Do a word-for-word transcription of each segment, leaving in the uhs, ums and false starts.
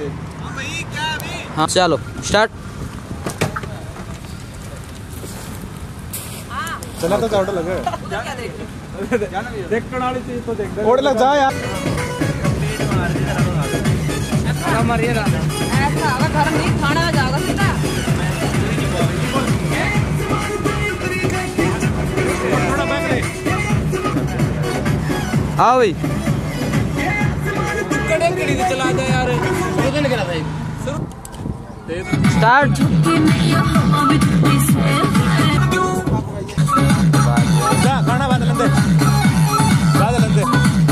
थे। हाँ चलो स्टार्ट। चला तो ऑर्डर लगे देख वाली चीज तो देख ऑर्डर लग जा यार। मारिएगा ऐसा घर नहीं खाना जाएगा सीधा। हाँ भाई कड़े कड़ी से चला जा यार। शुरू से निकला था स्टार्ट। जा खाना बाद लेंदे बाद लेंदे।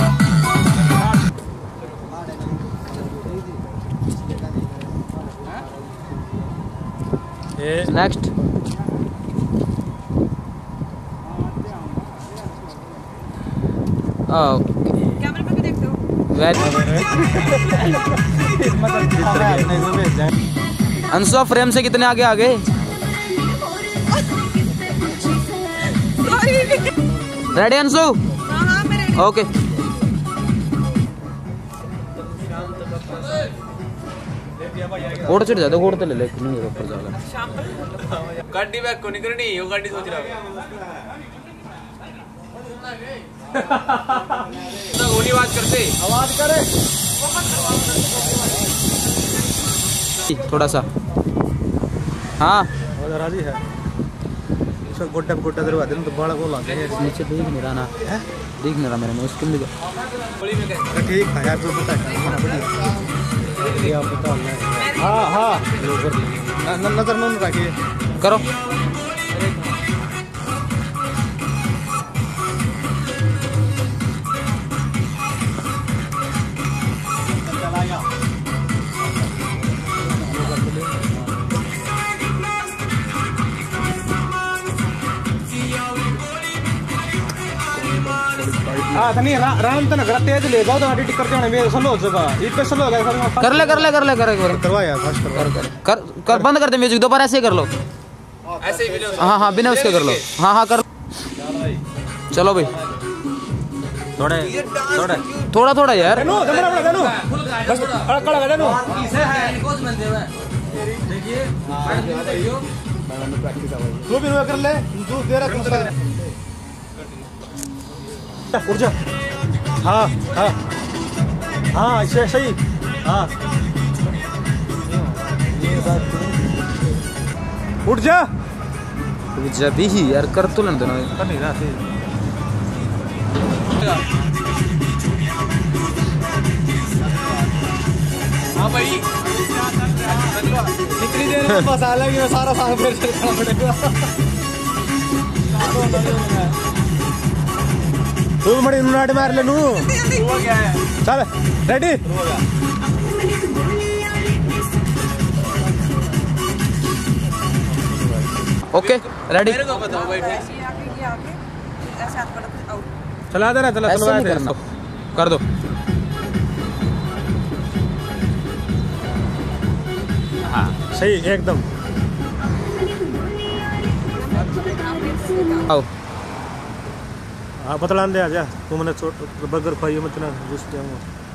नेक्स्ट कैमरे पे भी देखते हो। अंशु फ्रेम से कितने आगे आ गए? रेडी अंशु? ओके फोटो चढ़ जाता फोटो तो ले ले ऊपर जाएगा। गाड़ी बैक को नहीं करनी वो गाड़ी सोच रहा है तो गोली आवाज करते आवाज करे थोड़ा सा। हाँ राजी है गोड्डा गोड्डा दरवा देना तो बड़ा बोला नीचे देख नहीं रहा ना देख नहीं रहा मेरे में उसके लिए ठीक है यार जो पता है ये आप बता। हाँ हाँ नजर में रखिए करो। हाँ नहीं राम तो ना तेज ले जाओ तो एडिट करते होने मेरे स्लो हो जाएगा इस पे स्लो हो गया कर ले कर ले कर ले कर करवा यार फास्ट करवा कर कर बंद कर दे म्यूजिक दोबारा ऐसे कर लो। ऐसे ही हाँ हाँ बिना उसके कर लो। हाँ हाँ कर चलो भाई थोड़े थोड़े थोड़ा थोड़ा यार देनु जमरा बड़ा देनु बस कड़ा लगा देनु देखिए तू भी कर ले तू तेरा कौन सा उठ जा। हाँ हाँ हाँ ऐसे सही हाँ उठ जा जब ही यार कर तो लेने देना कर नहीं रहा हाँ भाई इतनी देर में बस आ लगी सारा साल फिर चलना पड़ेगा। तू मड़ी नाट मार ले नू चल रेडी ओके रेडी मेरे को बताओ भाई चला दे ना चला ऐसे नहीं करना कर दो। हाँ सही एकदम आओ हाँ बतला दे आजा तू मैंने बर्गर खाइए मत ना जूस पियाऊंगा।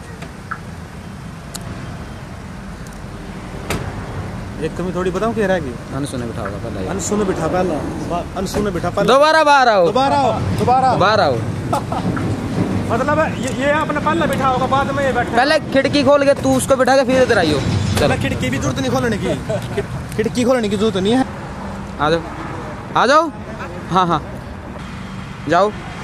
एक कमी थोड़ी बताऊं क्या रहेगी अनसु ने बिठा होगा पहले अनसु ने बिठा पहला अनसु ने बिठा पहला दोबारा बाहर आओ दोबारा आओ दोबारा बाहर आओ मतलब ये ये आपने पहले बिठा होगा बाद में ये बैठा पहले खिड़की खोल के तू उसको बिठा के फिर इधर आइयो। चलो खिड़की भी जरूरत नहीं खोलने की खिड़की खोलने की जरूरत नहीं है। आ जाओ आ जाओ हाँ हाँ जाओ।